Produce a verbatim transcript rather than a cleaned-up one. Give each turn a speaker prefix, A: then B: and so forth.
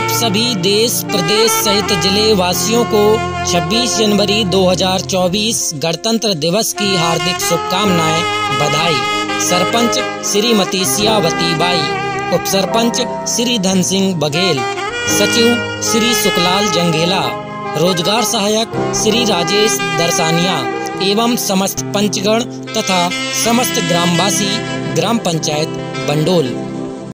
A: आप सभी देश प्रदेश सहित जिले वासियों को छब्बीस जनवरी दो हज़ार चौबीस गणतंत्र दिवस की हार्दिक शुभकामनाएं, बधाई। सरपंच श्रीमती सियावती बाई, उप सरपंच श्री धन सिंह बघेल, सचिव श्री सुखलाल जंघेला, रोजगार सहायक श्री राजेश दरसानिया एवं समस्त पंचगण तथा समस्त ग्रामवासी ग्राम पंचायत बंडोल।